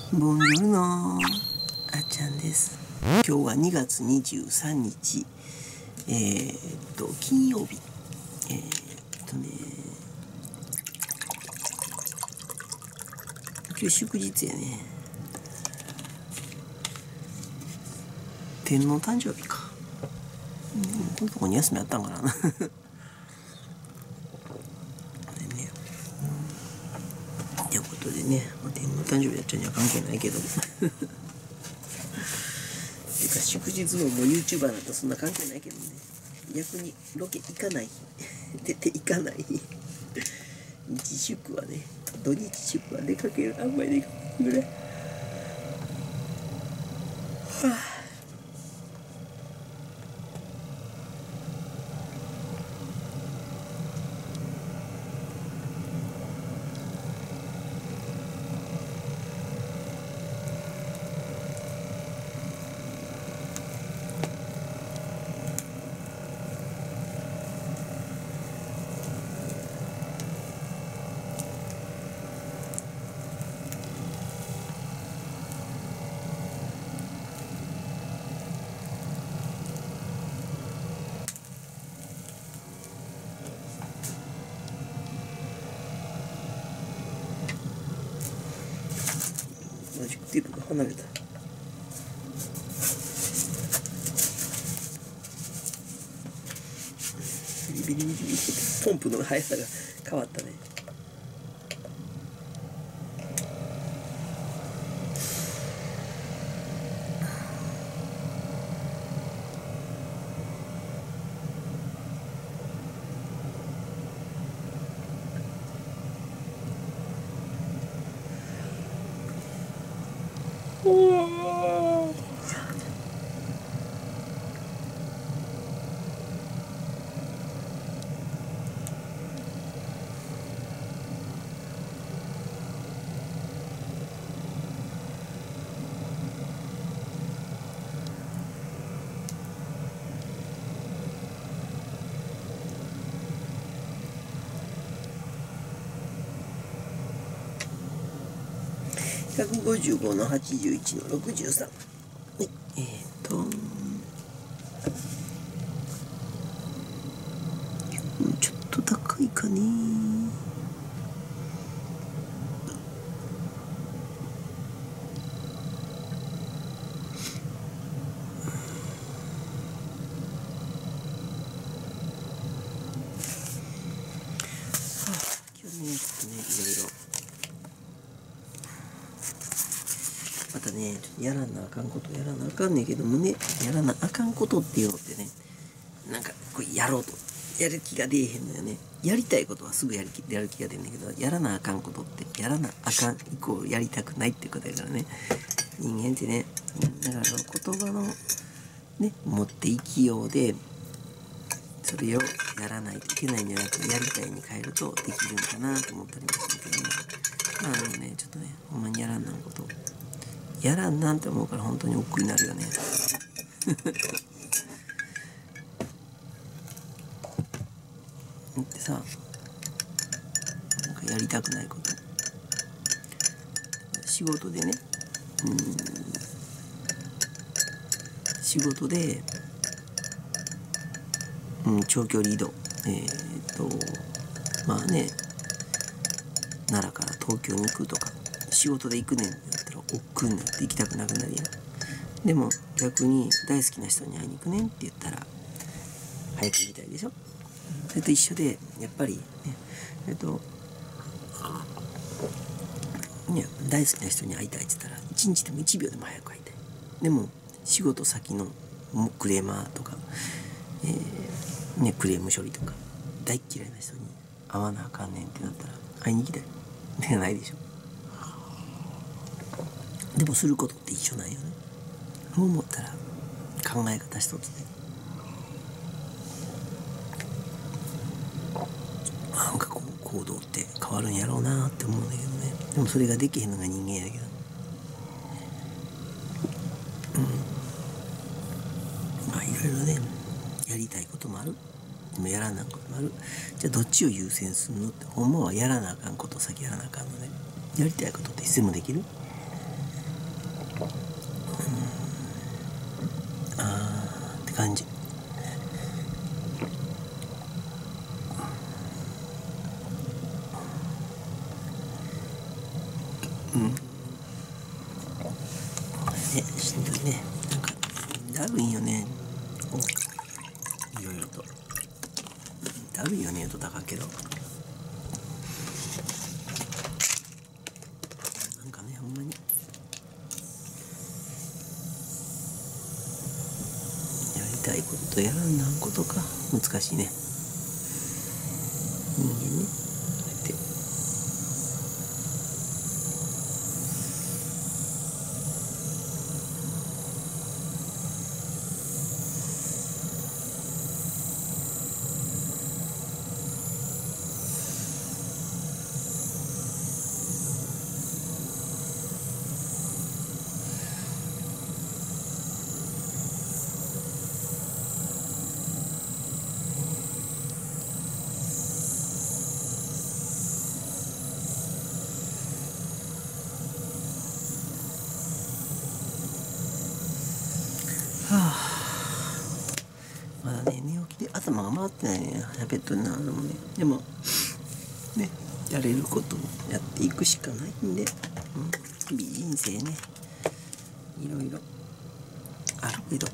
ボンジョルノ、あっちゃんです。今日は2月23日、金曜日。今日祝日やね。天皇誕生日か。このとこに休みあったんかな。ということでね、天皇誕生日やっちゃんには関係ないけど。てか祝日ももう YouTuber だとそんな関係ないけどね。逆にロケ行かない日、出て行かない日、日祝はね、土日祝は出かける、あんまり出かけるぐらい。はあ。マジックテープが離れた。ビリビリビリビリポンプの速さが変わったね。155の81の63。はい、ちょっと高いかね。今日ね、ちょっとね、いろいろ。またね、ちょっとやらなあかんことやらなあかんねんけどもね、やらなあかんことっていうのってね、なんかこれやろうとやる気が出えへんのよね。やりたいことはすぐやる気が出るんだけど、やらなあかんことってやらなあかんイコールやりたくないっていうことやからね。人間ってね、だから言葉のね、持っていきようでそれをやらないといけないんじゃなくて、やりたいに変えるとできるんかなと思ったりもするけどね。まあでもね、ちょっとね、ほんまにやらんなんことやらんなんて思うから本当に億劫になるよね。ってさ、なんかやりたくないこと仕事でね、仕事で、長距離移動、まあね、奈良から東京に行くとか仕事で行くねんって言ったら億劫になって行きたくなくなるやん。でも逆に大好きな人に会いに行くねんって言ったら早く行きたいでしょ。それと一緒でやっぱりね、大好きな人に会いたいって言ったら1日でも1秒でも早く会いたい。でも仕事先のクレーマーとか、クレーム処理とか大っ嫌いな人に会わなあかんねんってなったら会いに行きたいではないでしょ。でもすることって一緒なんよね。そう思ったら考え方一つでなんかこう行動って変わるんやろうなって思うんだけどね。でもそれができへんのが人間やけど、まあいろいろね、やりたいこともある、でもやらなあかんこともある。じゃあどっちを優先するのって、ほんまはやらなあかんことを先やらなあかんので、やりたいことっていつでもできる。 って感じ。しんどいね。なんかだるいよね。いろいろとだるいよねと高いけど、なんかね、ほんまにやりたいこととやらなんことか難しいね。人間ね、こうやって。まだね、寝起きで頭が回ってないね、ベッドになるのもね。でもね、やれることをやっていくしかないんで、日々人生ね、いろいろあるけど、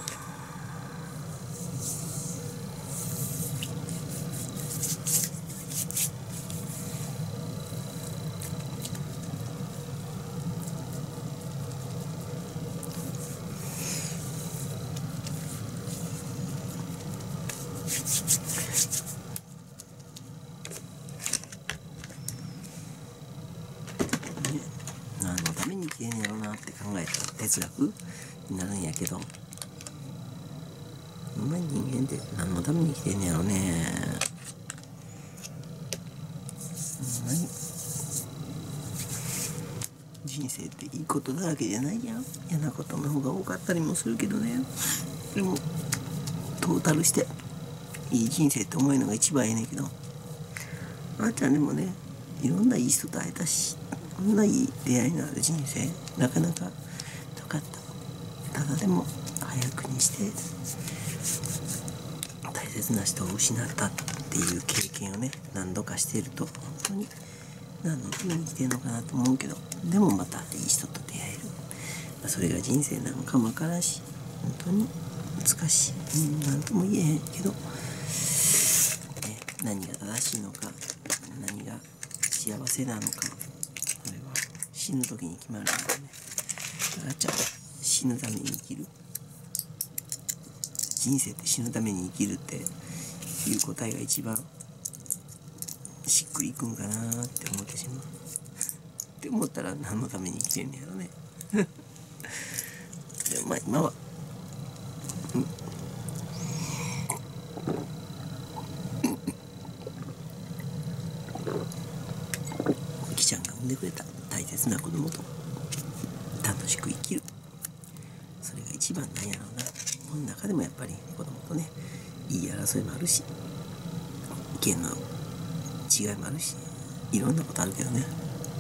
何のために生きてんやろうなって考えたら哲学になるんやけど、ほんまに人間って何のために生きてんやろうね。ほんまに人生っていいことだらけじゃないやん。嫌なことの方が多かったりもするけどね。でもトータルしていい人生って思えるのが一番ええねんけど、あーちゃんでもね、いろんないい人と会えたし、こんないい出会いのある人生なかなかなかった。ただでも早くにして大切な人を失ったっていう経験をね、何度かしていると、本当に何のために生きてるのかなと思うけど、でもまたいい人と出会える、それが人生なのかもわからんし、本当に難しい、何とも言えへんけど、何が正しいのか、何が幸せなのか、それは死ぬ時に決まるんだよね。あーちゃんは死ぬために生きる、人生って死ぬために生きるっていう答えが一番しっくりいくんかなって思ってしまう。って思ったら何のために生きてんねやろね。でもまあ今は、おきちゃんが産んでくれた大切な子供と楽しく生きる、それが一番なんやろうな。この中でもやっぱり子供とね、いい争いもあるし、意見の違いもあるし、いろんなことあるけどね。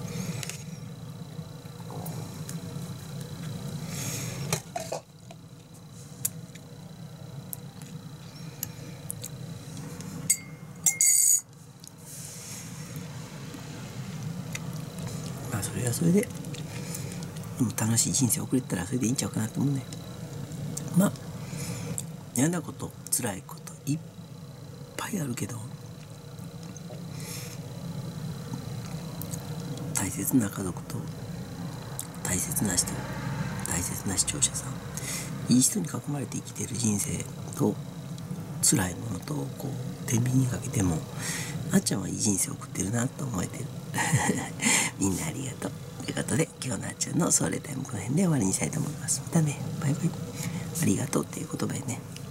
まあそれはそれで、でも楽しい人生を送れたらそれでいいんちゃうかなと思うね。まあ嫌なこと、辛いこといっぱいあるけど、大切な家族と大切な人、大切な視聴者さん、いい人に囲まれて生きてる人生と、辛いものとこう天秤にかけても、あっちゃんはいい人生を送ってるなと思えてる。みんなありがとうということで、今日のあっちゃんのソウルタイムこの辺で終わりにしたいと思います。またね、バイバイ。ありがとうっていう言葉でね、